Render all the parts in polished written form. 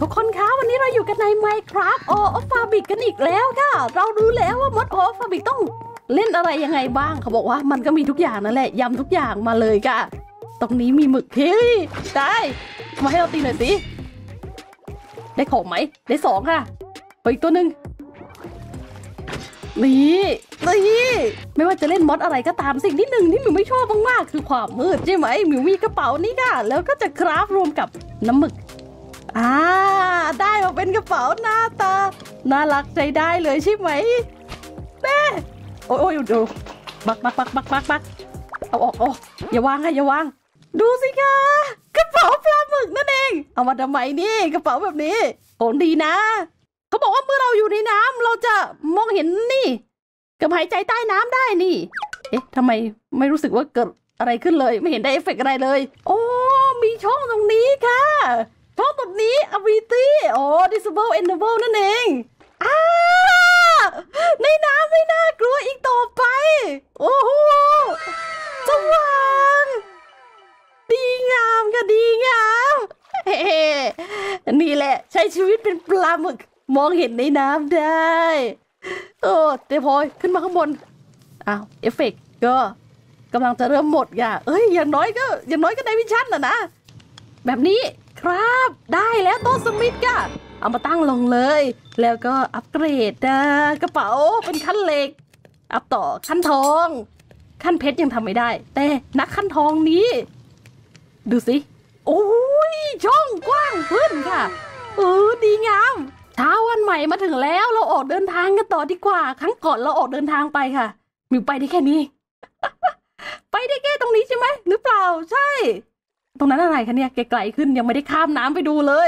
ทุกคนคะวันนี้เราอยู่กันใน Minecraft of Fabric กันอีกแล้วค่ะเรารู้แล้วว่ามอดof Fabric ต้องเล่นอะไรยังไงบ้างเขาบอกว่ามันก็มีทุกอย่างนั่นแหละยำทุกอย่างมาเลยค่ะตรงนี้มีหมึกเฮ้ยได้มาให้เราตีหน่อยสิได้ของไหมได้2ค่ะไปอีกตัวหนึ่งนี่ไม่ว่าจะเล่นมอดอะไรก็ตามสิ่งที่หนึ่งที่หมิวไม่ชอบมากๆคือความมืดใช่ไหมหมิวมีกระเป๋านี่ค่ะแล้วก็จะคราฟรวมกับน้ำหมึกได้มาเป็นกระเป๋าหน้าตาน่ารักใจได้เลยใช่ไหมแม่โอ้ยดูบักเอาออกอย่าวางค่ะอย่าวางดูสิคะกระเป๋าปลาหมึกนั่นเองเอามาทำไมนี่กระเป๋าแบบนี้ของดีนะเขาบอกว่าเมื่อเราอยู่ในน้ำเราจะมองเห็นนี่กับหายใจใต้น้ำได้นี่เอ๊ะทำไมไม่รู้สึกว่าเกิดอะไรขึ้นเลยไม่เห็นได้เอฟเฟกต์อะไรเลยโอ้มีช่องตรงนี้ค่ะช่องตรงนี้ ability disable enable นั่นเองในน้ำไม่น่ากลัวอีกต่อไปโอ้โหสว่างดีงามค่ะดีงามนี่แหละใช้ชีวิตเป็นปลาหมึกมองเห็นในน้ำได้เดี๋ยวพอยขึ้นมาข้างบนเอฟเฟกต์ก็กำลังจะเริ่มหมดอย่าอย่างน้อยก็ได้วิชั่นนะแบบนี้ครับได้แล้วโต๊ะสมิธก็เอามาตั้งลงเลยแล้วก็อัปเกรดกระเป๋าเป็นขั้นเหล็กอัพต่อขั้นทองขั้นเพชรยังทำไม่ได้แต่นักขั้นทองนี้ดูสิโอ้ยช่องกว้างขึ้นค่ะดีงามเช้าวันใหม่มาถึงแล้วเราออกเดินทางกันต่อดีกว่าครั้งก่อนเราออกเดินทางไปค่ะมิวไปได้แค่นี้ ไปได้แค่ตรงนี้ใช่ไหมหรือเปล่าใช่ตรงนั้นอะไรคะเนี่ยไกลๆขึ้นยังไม่ได้ข้ามน้ำไปดูเลย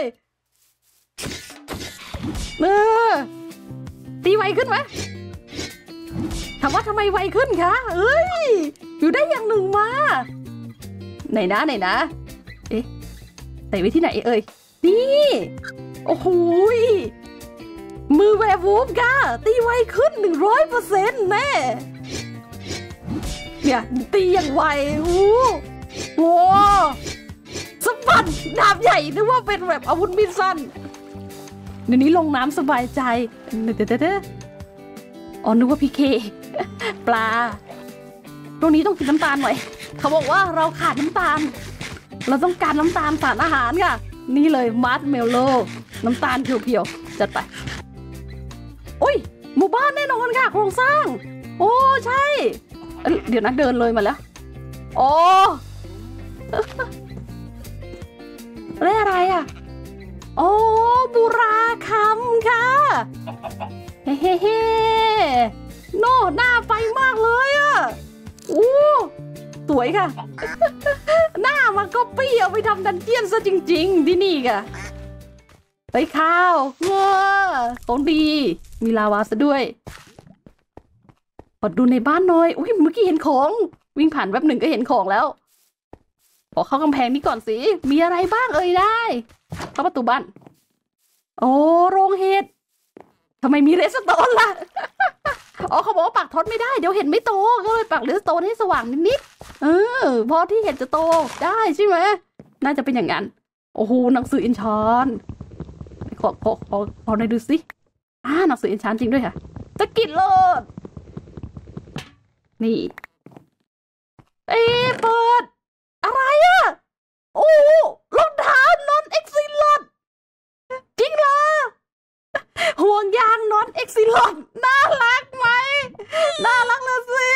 ตีไวขึ้นไหมถามว่าทำไมไวขึ้นคะอยู่ได้อย่างหนึ่งมาไหนนะเอ๊ะใส่ไว้ที่ไหนนี่โอ้โหมือแวร์วูฟก้าตีไวขึ้น 100% แน่เนี่ยตีอย่างไวโอ้สะบัดดาบใหญ่นึกว่าเป็นแบบอาวุธมีดสั้นเดี๋ยวนี้ลงน้ำสบายใจนึกว่าพีเคปลาตรงนี้ต้องกินน้ำตาลหน่อยเขาบอกว่าเราขาดน้ำตาลเราต้องการน้ำตาลสารอาหารค่ะนี่เลยมาร์ชเมลโล่น้ำตาลเพียวๆจัดไปหมู่บ้านแน่นอนค่ะโครงสร้างโอ้ใช่เดี๋ยวนะเดินเลยมาแล้วอะไรบุราคำค่ะเฮ้โน่หน้าไฟมากเลยสวยค่ะ หน้ามันก็ปี้เอาไปทำดันเจียนซะจริงๆที่นี่ค่ะไปข้าวของดีมีลาวาซะด้วยขอดูในบ้านหน่อยเมื่อกี้เห็นของวิ่งผ่านแป๊บหนึ่งก็เห็นของแล้วขอเข้ากำแพงนี้ก่อนสิมีอะไรบ้างได้เข้าประตูบ้านโรงเห็ดทำไมมีเรสโตนล่ะเขาบอกว่าปักท็อตไม่ได้เดี๋ยวเห็ดไม่โตก็เลยปักเรสโตนให้สว่างนิดๆพอที่เห็ดจะโตได้ใช่ไหมน่าจะเป็นอย่างนั้นโอ้โหหนังสืออินชอนขอหน่อยดูสิหนังสืออินชอนจริงด้วยค่ะตะกิดโลดนี่เปิดอะไรรองเท้านอนเอ็กซิลอดจริงเหรอห่วงยางนอนเอ็กซิลอดน่ารักไหมน่ารักนะสิ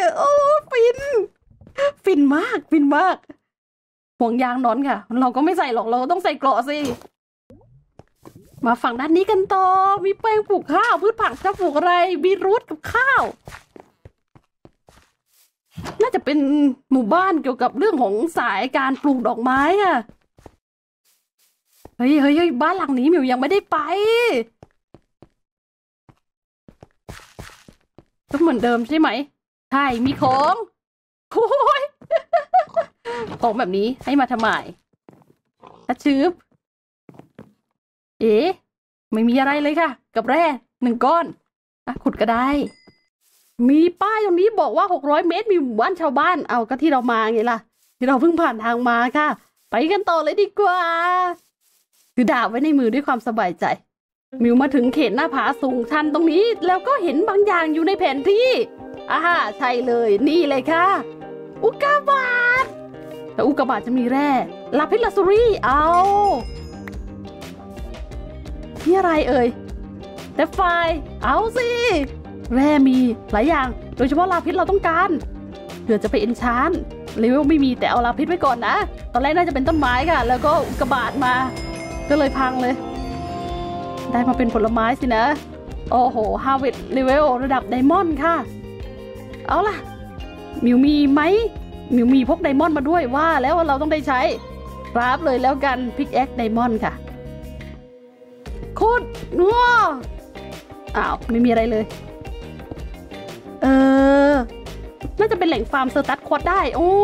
ฟินมากห่วงยางนอนค่ะเราก็ไม่ใส่หรอกเราต้องใส่เกราะสิมาฝั่งด้านนี้กันต่อมีแปลงปลูกข้าวพืชผักจะปลูกอะไรบีทรูทกับข้าวน่าจะเป็นหมู่บ้านเกี่ยวกับเรื่องของสายการปลูกดอกไม้ค่ะเฮ้ยบ้านหลังนี้มิวยังไม่ได้ไปก็เหมือนเดิมใช่ไหมใช่มีของของแบบนี้ให้มาทำไมชืบไม่มีอะไรเลยค่ะกับแร่1 ก้อนขุดก็ได้มีป้ายตรงนี้บอกว่า600 เมตรมีหมู่บ้านชาวบ้านก็ที่เรามาไงล่ะที่เราเพิ่งผ่านทางมาค่ะไปกันต่อเลยดีกว่าถือดาบไว้ในมือด้วยความสบายใจมิวมาถึงเขตหน้าผาสูงชันตรงนี้แล้วก็เห็นบางอย่างอยู่ในแผนที่ใช่เลยนี่เลยค่ะอุกกาบาตแต่อุกกาบาตจะมีแร่ลาพิสลาซูรี่เอานี่อะไรเอ่ยแต่ไฟเอาสิแร่มีหลายอย่างโดยเฉพาะลาพิสเราต้องการเผื่อจะไปเอนชานเลเวลไม่มีแต่เอาลาพิสไว้ก่อนนะตอนแรกน่าจะเป็นต้นไม้ค่ะแล้วก็อุกกาบาตมาก็เลยพังเลยได้มาเป็นผลไม้สินะโอ้โหฮาร์เวสต์เลเวลระดับไดมอนด์ค่ะเอาล่ะมิวมีไหมมิวมีพกไดมอนด์มาด้วยว่าแล้วว่าเราต้องได้ใช้รับเลยแล้วกันพิกแอ็กไดมอนด์ค่ะโคตรว้าอ้าวไม่มีอะไรเลยน่าจะเป็นแหล่งฟาร์มเซอร์ตัสควอดได้โอ้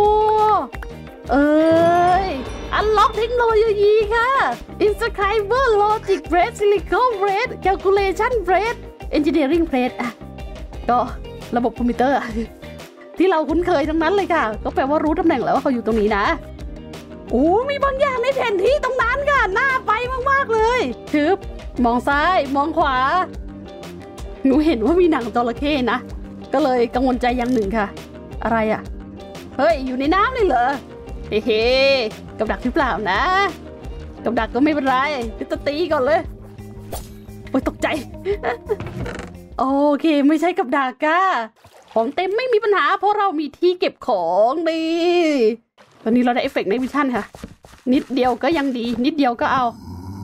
อันล็อกเทคโนโลยีค่ะ Inscriber Logic Bread Silicon Bread Calculation Bread Engineering Bread ก็ระบบคอมพิวเตอร์ที่เราคุ้นเคยทั้งนั้นเลยค่ะก็แปลว่ารู้ตำแหน่งแล้วว่าเขาอยู่ตรงนี้นะมีบางอย่างในแผนที่ตรงนั้นค่ะน่าไปมากๆเลยทึบมองซ้ายมองขวาหนูเห็นว่ามีหนังจระเข้นะก็เลยกังวลใจอย่างหนึ่งค่ะอะไรเฮ้ยอยู่ในน้ำเลยเหรอเฮ้กับดักหรือเปล่านะกับดักก็ไม่เป็นไรจะตีก่อนเลยโอ๊ยตกใจโอเคไม่ใช่กับดักค่ะของเต็มไม่มีปัญหาเพราะเรามีที่เก็บของดีตอนนี้เราได้เอฟเฟกต์ในวิชั่นค่ะนิดเดียวก็ยังดีนิดเดียวก็เอา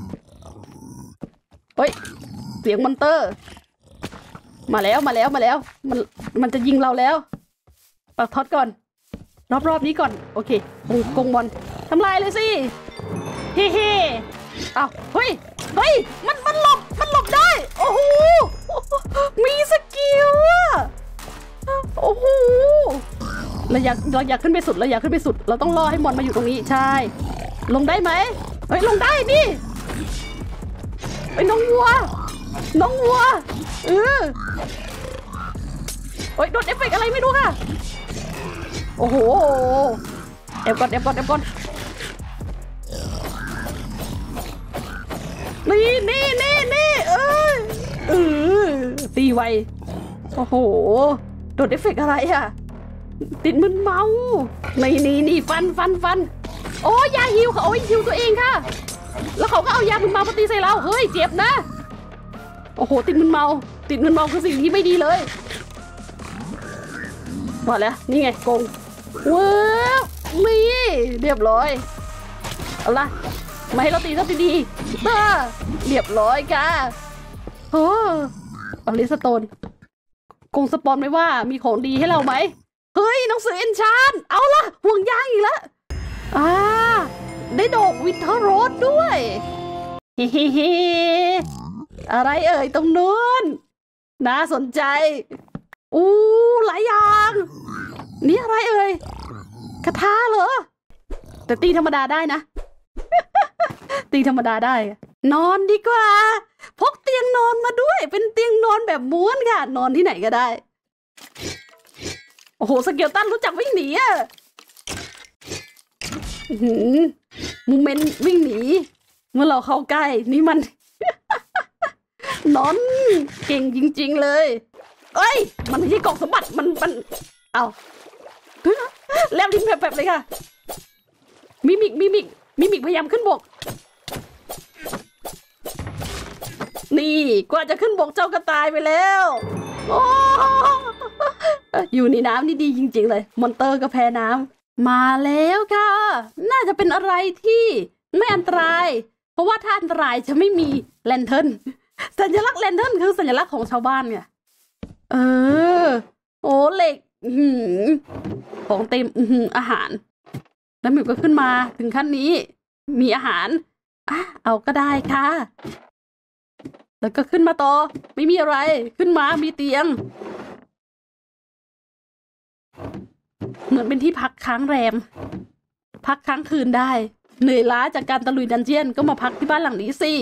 เฮ้ยเสียงมอนเตอร์มาแล้วมันจะยิงเราแล้วปักท็อตก่อนรอบนี้ก่อนโอเคกงบอลทำลายเลยสิเฮ้เอาเฮ้ยมันหลบได้โอ้โหมีสกิลโอ้โหเราอยากขึ้นไปสุดเราต้องรอให้มอนมาอยู่ตรงนี้ใช่ลงได้ไหมเฮ้ยลงได้นี่น้องวัวเฮ้ยโดนเอฟเฟกต์อะไรไม่รู้ค่ะโอ้โหแอบก่อนนี่ตีไวโอ้โหโดนเอฟเฟกต์อะไรติดมึนเมานี่ฟันโอ้ยาฮิวค่ะโอ้ยฮิวตัวเองค่ะแล้วเขาก็เอายามึนเมามาตีใส่เราเฮ้ยเจ็บนะโอ้โหติดมึนเมาคือสิ่งที่ไม่ดีเลยมาแล้วนี่ไงกงว้าวนี่เรียบร้อยเอาละมาให้เราตีซะดีๆเรียบร้อยค่ะเอาลิสโตนกงสปอนไม่ว่ามีของดีให้เราไหมเฮ้ยหนังสือเอนชานเอาละห่วงยางอีกแล้วได้ดอกวินเทอร์โรสด้วยเฮ้อะไรเอ่ยตรงนู้นน่าสนใจหลายอย่างนี่อะไรเอ่ยคาถาเหรอแต่ตีธรรมดาได้นะ ตีธรรมดาได้นอนดีกว่าพกเตียงนอนมาด้วยเป็นเตียงนอนแบบม้วนค่ะนอนที่ไหนก็ได้โอ้โหสเกลตันรู้จักวิ่งหนีมูเมนต์วิ่งหนีเมื่อเราเข้าใกล้นี่มัน นอนเก่งจริงๆเลยเอ้ยมันไม่ใช่กล่องสมบัติมันเอาแล้วลิ้นแผลบๆเลยค่ะมิมิกพยายามขึ้นบกนี่กว่าจะขึ้นบกเจ้าก็ตายไปแล้วโอ้อยู่ในน้ำนี่ดีจริงๆเลยมอนเตอร์ก็แพ้น้ำมาแล้วค่ะน่าจะเป็นอะไรที่ไม่อันตรายเพราะว่าถ้าอันตรายจะไม่มีแลนเทิร์นสัญลักษณ์แลนเทิร์นคือสัญลักษณ์ของชาวบ้านไงโอ้เหล็กของเต็มอาหารแล้วมิวก็ขึ้นมาถึงขั้นนี้มีอาหารเอาก็ได้ค่ะแล้วก็ขึ้นมาต่อไม่มีอะไรขึ้นมามีเตียงเหมือนเป็นที่พักค้างแรมพักค้างคืนได้เหนื่อยล้าจากการตะลุยดันเจียนก็มาพักที่บ้านหลังนี้สิ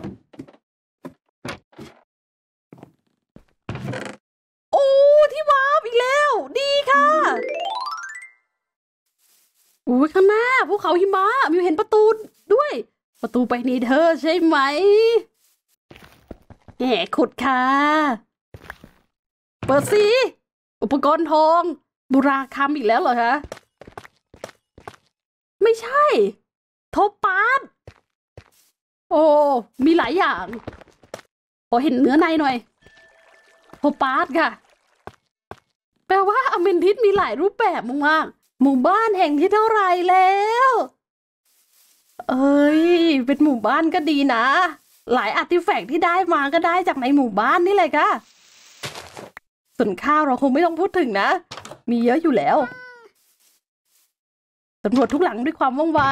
โอ้ที่วาร์ปอีกแล้วดีค่ะข้างหน้าภูเขาหิมะมิวเห็นประตูด้วยประตูไปนี่เธอใช่ไหมแหมขุดค่ะเปิดสิอุปกรณ์ทองบุราคำอีกแล้วเหรอคะไม่ใช่โทปาสโอ้มีหลายอย่างขอเห็นเนื้อในหน่อยโทปาสค่ะแปลว่าอเมทิสมีหลายรูปแบบมากๆหมู่บ้านแห่งที่เท่าไรแล้วเอ้ยเป็นหมู่บ้านก็ดีนะหลายอาร์ติแฟกต์ที่ได้มาก็ได้จากในหมู่บ้านนี่เลยค่ะส่วนข้าวเราคงไม่ต้องพูดถึงนะมีเยอะอยู่แล้วสำรวจทุกหลังด้วยความว่องไว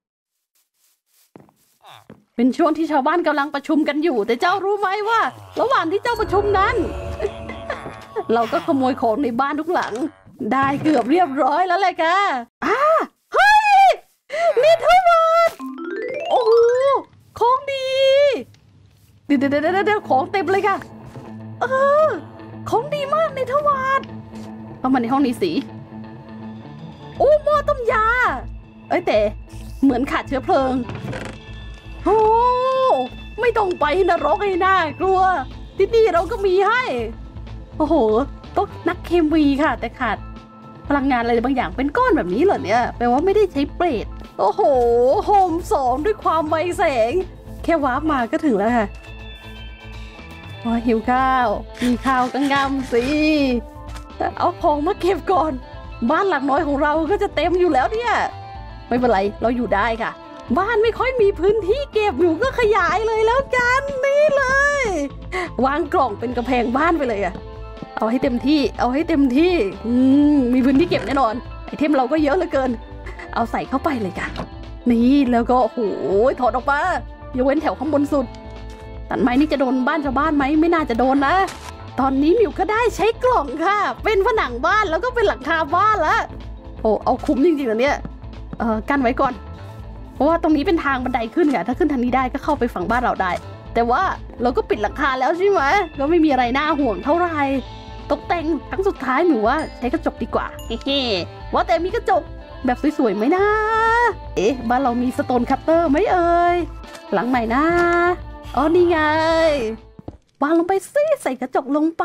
เป็นช่วงที่ชาวบ้านกำลังประชุมกันอยู่แต่เจ้ารู้ไหมว่าระหว่างที่เจ้าประชุมนั้น เราก็ขโมยของในบ้านทุกหลังได้เกือบเรียบร้อยแล้วเลยค่ะเฮ้ยนี่เทวดโอ้โหของดีเดี๋ยวของเต็มเลยค่ะของดีมากในทวารเข้ามาในห้องนี้สิโอ้หม้อต้มยาแต่เหมือนขาดเชื้อเพลิงโอ้ไม่ต้องไปนรกให้น่ากลัวที่นี่เราก็มีให้โอ้โหต้องนักเคมีค่ะแต่ขาดพลังงานอะไรบางอย่างเป็นก้อนแบบนี้เหรอเนี่ยแปลว่าไม่ได้ใช้เปรตโอ้โหโฮม2ด้วยความไวแสงแค่วาร์ปมาก็ถึงแล้วค่ะหิวข้าวมีข้าวกังงำสิเอาของมาเก็บก่อนบ้านหลังน้อยของเราก็จะเต็มอยู่แล้วเนี่ยไม่เป็นไรเราอยู่ได้ค่ะบ้านไม่ค่อยมีพื้นที่เก็บอยู่ก็ขยายเลยแล้วกันนี่เลยวางกล่องเป็นกระแพงบ้านไปเลยอะเอาให้เต็มที่เอาให้เต็มที่มีพื้นที่เก็บแน่นอนไอเทมเราก็เยอะเหลือเกินเอาใส่เข้าไปเลยค่ะนี่แล้วก็โอ้โหถอดออกมายกเว้นแถวข้างบนสุดตัดไม้นี่จะโดนบ้านชาวบ้านไหมไม่น่าจะโดนนะตอนนี้มิวก็ได้ใช้กล่องค่ะเป็นผนังบ้านแล้วก็เป็นหลังคาบ้านแล้วโอ้เอาคุ้มจริงๆนะเนี่ยกั้นไว้ก่อนเพราะว่าตรงนี้เป็นทางบันไดขึ้นค่ะถ้าขึ้นทางนี้ได้ก็เข้าไปฝั่งบ้านเราได้แต่ว่าเราก็ปิดหลังคาแล้วใช่ไหมก็ไม่มีอะไรน่าห่วงเท่าไหร่ตกแต่งครั้งสุดท้ายหนูว่าใช้กระจกดีกว่าเฮ้ว่าแต่มีกระจกแบบสวยๆไหมนะบ้านเรามีสโตนคัตเตอร์ไหมเอ่ยหลังใหม่นะอ๋อนี่ไงวางลงไปซิใส่กระจกลงไป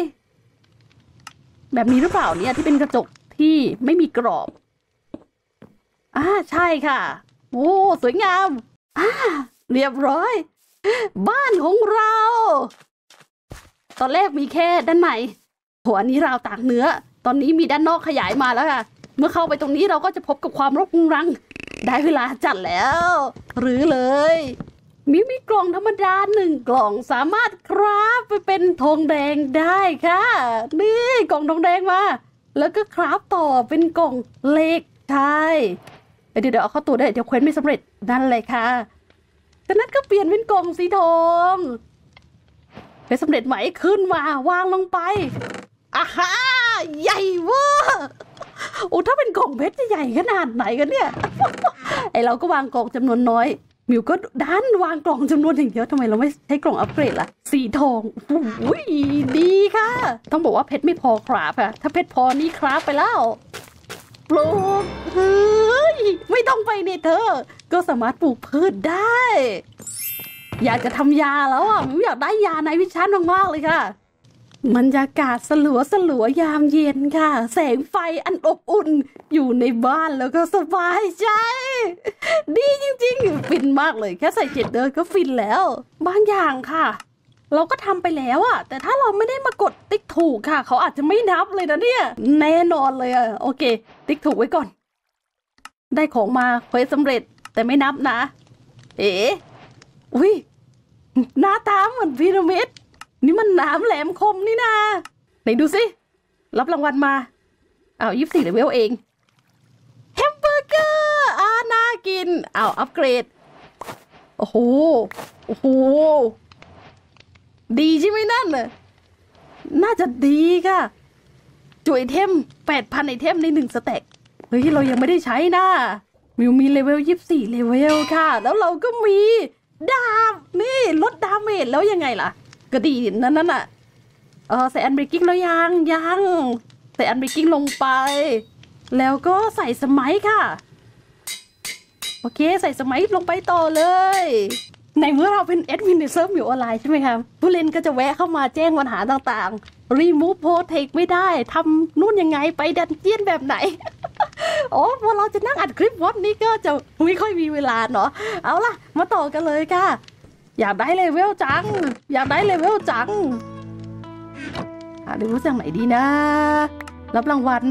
แบบนี้หรือเปล่าเนี่ยที่เป็นกระจกที่ไม่มีกรอบใช่ค่ะโอ้สวยงามเรียบร้อยบ้านของเราตอนแรกมีแค่ด้านในอันนี้ราวตากเนื้อตอนนี้มีด้านนอกขยายมาแล้วค่ะเมื่อเข้าไปตรงนี้เราก็จะพบกับความรกรุงได้เวลาจัดแล้วหรือเลยมีกล่องธรรมดา1กล่องสามารถคราฟไปเป็นทองแดงได้ค่ะนี่กล่องทองแดงมาแล้วก็คราฟต่อเป็นกล่องเหล็กใช่เดี๋ยวเอาเข้าตัวได้เดี๋ยวเควสไม่สำเร็จนั่นเลยค่ะจากนั้นก็เปลี่ยนเป็นกล่องสีทองเป็นสำเร็จไหมขึ้นมาวางลงไปฮ่าใหญ่เวอร์โอ้ถ้าเป็นกล่องเพชรจะใหญ่ขนาดไหนกันเนี่ยเราก็วางกล่องจำนวนน้อยมิวก็ดันวางกล่องจำนวนอย่างเยอะทำไมเราไม่ใช้กล่องอัปเกรดล่ะสีทองอุ้ยดีค่ะต้องบอกว่าเพชรไม่พอครับค่ะถ้าเพชรพอนี่ครับไปแล้วปลูกเฮ้ยไม่ต้องไปเนี่ยเธอก็สามารถปลูกพืชได้อยากจะทำยาแล้วมิวอยากได้ยาในวิชั่นมากๆเลยค่ะบรรยากาศสลัวยามเย็นค่ะแสงไฟอันอบอุ่นอยู่ในบ้านแล้วก็สบายใจดีจริงๆฟินมากเลยแค่ใส่เจ็ดเดินก็ฟินแล้วบางอย่างค่ะเราก็ทำไปแล้วแต่ถ้าเราไม่ได้มากดติ๊กถูกค่ะเขาอาจจะไม่นับเลยนะเนี่ยแน่นอนเลยโอเคติ๊กถูกไว้ก่อนได้ของมาเควสสำเร็จแต่ไม่นับนะอุ้ยหน้าตาเหมือนพีระมิดนี่มันน้ำแหลมคมนี่นาไหนดูสิรับรางวัลมา24เลเวลเองแฮมเบอร์เกอร์น่ากินอัปเกรดโอ้โหดีใช่ไหมนั่นน่าจะดีค่ะจุไอเทม 8,000 ไอเทมใน1สแต็กเฮ้ยเรายังไม่ได้ใช้นะมิวมีเลเวล24เลเวลค่ะแล้วเราก็มีดาบนี่ลดดาเมจแล้วยังไงล่ะก็ดีนั่นใส่อันเบรกกิ้งแล้วยังใส่อันเบรกกิ้งลงไปแล้วก็ใส่สมัยค่ะโอเคใส่สมัยลงไปต่อเลยในเมื่อเราเป็นแอดมินในเซิร์ฟมิวออนไลน์ใช่ไหมครับผู้เล่นก็จะแวะเข้ามาแจ้งปัญหาต่างๆ remove protect ไม่ได้ทำนู่นยังไงไปดันเจี้ยนแบบไหน โอ้พอเราจะนั่งอัดคลิปวอดนี้ก็จะไม่ค่อยมีเวลาเนาะเอาล่ะมาต่อกันเลยค่ะอยากได้เลเวลจังอยากได้เลเวลจังเลเวลจากไหนดีนะรับรางวัล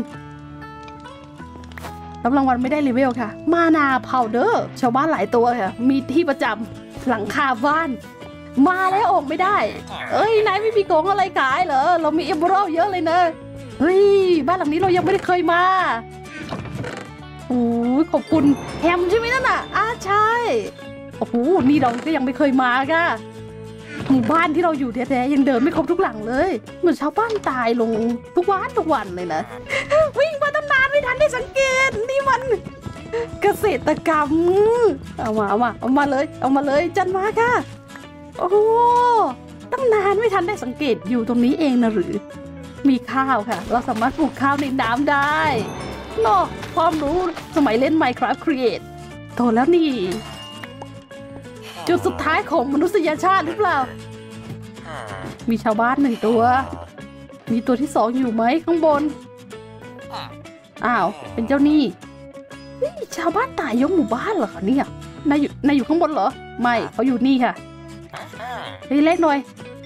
ไม่ได้เลเวลค่ะมานาพาวเดอร์ชาวบ้านหลายตัวค่ะมีที่ประจำหลังคาบ้านมาแล้วออกไม่ได้เอ้ยนายไม่มีของอะไรขายเหรอเรามีเอเมอรัลเยอะเลยนะเฮ้ยบ้านหลังนี้เรายังไม่ได้เคยมาโอ้ยขอบคุณแฮมใช่ไหมนั่นน่ะใช่โอ้โหนี่เราก็ยังไม่เคยมาค่ะหมู่บ้านที่เราอยู่แท้ๆยังเดินไม่ครบทุกหลังเลยเหมือนชาวบ้านตายลงทุกวันเลยนะวิ่งมาตั้งนานไม่ทันได้สังเกตนี่มันเกษตรกรรมเอามาเลยจันมาค่ะโอ้ตั้งนานไม่ทันได้สังเกตอยู่ตรงนี้เองนะหรือมีข้าวค่ะเราสามารถปลูกข้าวในน้ำได้เนาะความรู้สมัยเล่น Minecraft Create โตแล้วนี่จุดสุดท้ายของมนุษยชาติหรือเปล่ามีชาวบ้าน1 ตัวมีตัวที่2อยู่ไหมข้างบนอ้าวเป็นเจ้านี่ชาวบ้านตายยกหมู่บ้านเหรอคะเนี่ยนายอยู่ข้างบนเหรอไม่เขาอยู่นี่ค่ะเล็กหน่อย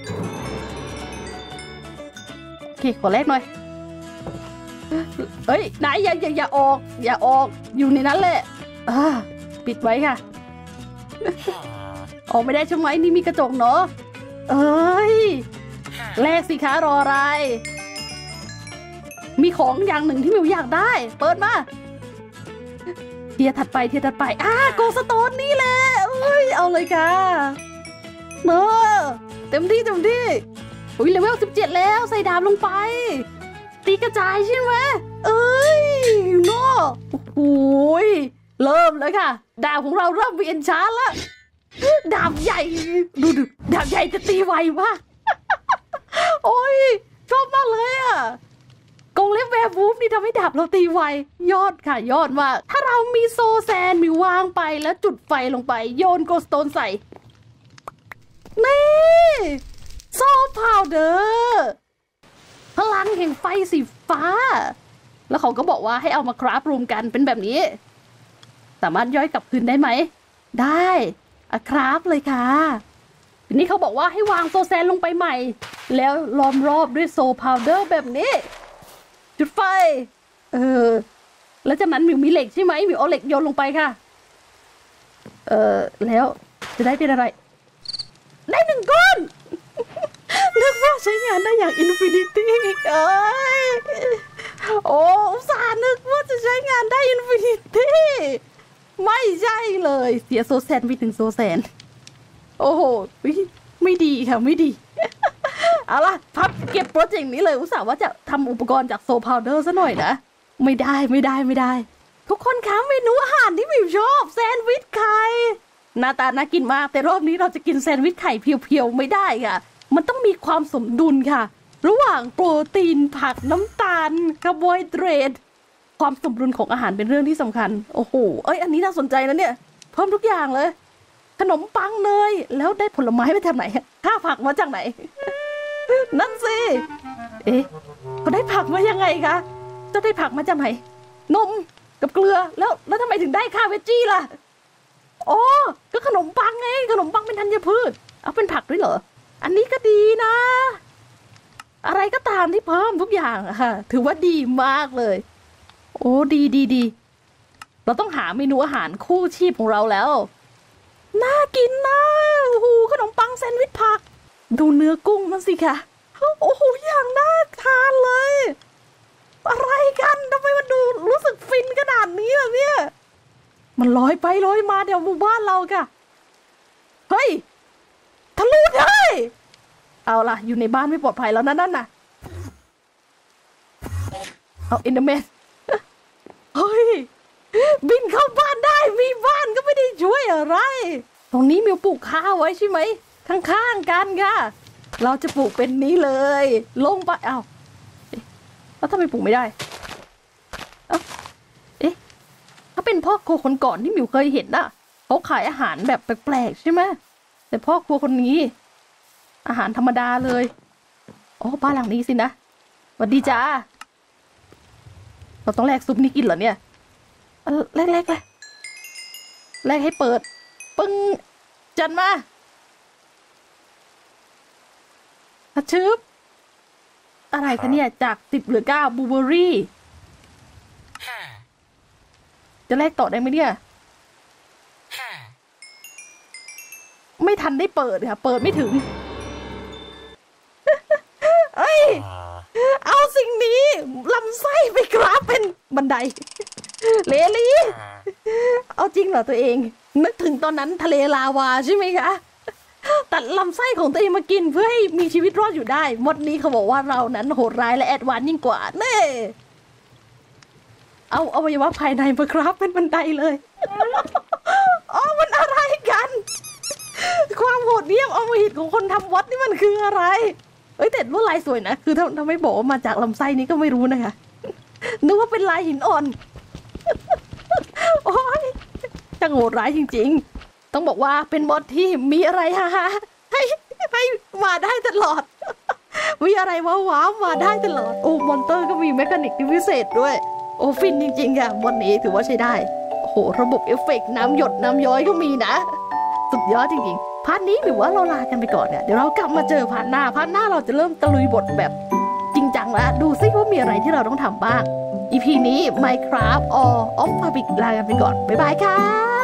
โอเคขอแลกหน่อยเฮ้ยนายอย่าออกอยู่ในนั้นแหละปิดไว้ค่ะออกไม่ได้ใช่ไหมนี่มีกระจกเนาะเอ้ยแลกสิคะรออะไรมีของอย่างหนึ่งที่มิวอยากได้เปิดมาเทียถัดไปโกสโตนนี่แหละเอาเลยค่ะเนอะเต็มที่อุ้ยเลเวล17แล้วใส่ดาบลงไปตีกระจายใช่ไหมเอ้ยเนอะโอ้ยเริ่มเลยค่ะดาบของเราเริ่มเวียนช้าแล้วดาบใหญ่ดูดาบใหญ่จะตีไวมากโอ้ยชอบมากเลยอ่ะกงเล็บแวร์วูฟนี่ทำให้ดาบเราตีไวยอดค่ะยอดมากถ้าเรามีโซแซนมีวางไปแล้วจุดไฟลงไปโยนโกสโตนใส่นี่โซพาวเดอร์พลังแห่งไฟสีฟ้าแล้วเขาก็บอกว่าให้เอามาคราฟรวมกันเป็นแบบนี้สามารถย่อยกลับคืนได้ไหมได้คราฟเลยค่ะทีนี้เขาบอกว่าให้วางโซแซนลงไปใหม่แล้วล้อมรอบด้วยโซพาวเดอร์แบบนี้จุดไฟแล้วจากนั้นมิวมีเหล็กใช่ไหมมิวเอาเหล็กโยนลงไปค่ะแล้วจะได้เป็นอะไรได้1 ก้อนนึกว่าใช้งานได้อย่างอินฟินิตี้โอ้อุตส่าห์นึกว่าจะใช้งานได้อินฟินิตี้ไม่ใช่เลยเสียโซแซนไปถึงโซแซนโอ้โหไม่ดีค่ะไม่ดีเอาล่ะพับเก็บโปรเจกต์นี้เลยอุตส่าห์ว่าจะทำอุปกรณ์จากโซพาวเดอร์ซะหน่อยนะไม่ได้ทุกคนคะเมนูอาหารที่มิวชอบแซนด์วิชไข่หน้าตาน่ากินมากแต่รอบนี้เราจะกินแซนด์วิชไข่เพียวๆไม่ได้ค่ะมันต้องมีความสมดุลค่ะระหว่างโปรตีนผักน้ำตาลคาร์โบไฮเดรตความสมดุลของอาหารเป็นเรื่องที่สำคัญโอ้โหอันนี้น่าสนใจนะเนี่ยเพิ่มทุกอย่างเลยขนมปังเนยแล้วได้ผลไม้ไปจากไหนข้าวผักมาจากไหนนั่นสิเขาได้ผักมายังไงคะจะได้ผักมาจากไหนนมกับเกลือแล้วทำไมถึงได้ข้าวเวจจี้ล่ะอ๋อก็ขนมปังไงขนมปังเป็นธัญพืชเอาเป็นผักด้วยเหรออันนี้ก็ดีนะอะไรก็ตามที่เพิ่มทุกอย่างค่ะถือว่าดีมากเลยโอ้ดีเราต้องหาเมนูอาหารคู่ชีพของเราแล้วน่ากินนะโอ้โหขนมปังแซนด์วิชผักดูเนื้อกุ้งมันสิค่ะโอ้โหอย่างน่าทานเลยอะไรกันทำไมมันดูรู้สึกฟินขนาดนี้ล่ะเนี่ยมันลอยไปลอยมาเดี๋ยวหมู่บ้านเราค่ะเฮ้ยทะลุได้เอาล่ะอยู่ในบ้านไม่ปลอดภัยแล้วนั่นน่ะเอาอินเดอร์แมนเฮ้ยบินเข้าบ้านได้มีบ้านก็ไม่ได้ช่วยอะไรตรงนี้มิวปลูกข้าวไว้ใช่ไหมข้างๆกันค่ะเราจะปลูกเป็นนี้เลยลงไปแล้วทำไมปลูกไม่ได้ถ้าเป็นพ่อครัวคนก่อนที่หมิวเคยเห็นน่ะเขาขายอาหารแบบแปลกๆใช่ไหมแต่พ่อครัวคนนี้อาหารธรรมดาเลยอ๋อบ้านหลังนี้สินะสวัสดีจ้าเราต้องแลกซุปนี้กินเหรอเนี่ยแลกให้เปิดปึ้งจันมาชึบอะไรคะเนี่ยจาก10 เหลือ 9บลูเบอร์รี่จะแลกต่อได้ไหมเนี่ยไม่ทันได้เปิดค่ะเปิดไม่ถึงเอ้ยเอาสิ่งนี้ลำไส้ไปกราฟเป็นบันไดเลลี่เอาจริงเหรอตัวเองนึกถึงตอนนั้นทะเลลาวาใช่ไหมคะตัดลำไส้ของตัวเองมากินเพื่อให้มีชีวิตรอดอยู่ได้มดนี้เขาบอกว่าเรานั้นโหดร้ายและแอดวานซ์ยิ่งกว่าเน่เอาอวัยวะภายในมากราฟเป็นบันไดเลยอ๋อมันอะไรกันความโหดเหี้ยมอำมหิตของคนทำวัดนี่มันคืออะไรเอ้ยแต่ลวดลายสวยนะคือถ้าไม่บอกว่ามาจากลำไส้นี้ก็ไม่รู้นะคะนึกว่าเป็นลายหินอ่อนโอ้ยจังโหดร้ายจริงๆต้องบอกว่าเป็นมอดที่มีอะไรฮะให้มาได้ตลอดมีอะไรว้าวมาได้ตลอดโอ้มอนเตอร์ก็มีเมคานิกที่พิเศษด้วยโอ้ฟินจริงๆค่ะวันนี้ถือว่าใช้ได้โอ้โหระบบเอฟเฟกต์น้ำหยดน้ำย้อยก็มีนะสุดยอดจริงๆพาร์ทนี้หรือว่าเราลากันไปก่อนเนี่ยเดี๋ยวเรากลับมาเจอพาร์ทหน้าเราจะเริ่มตะลุยบทแบบจริงจังแล้วดูซิว่ามีอะไรที่เราต้องทำบ้าง EP นี้ Minecraft or Off Topic ลากันไปก่อนบ๊ายบายค่ะ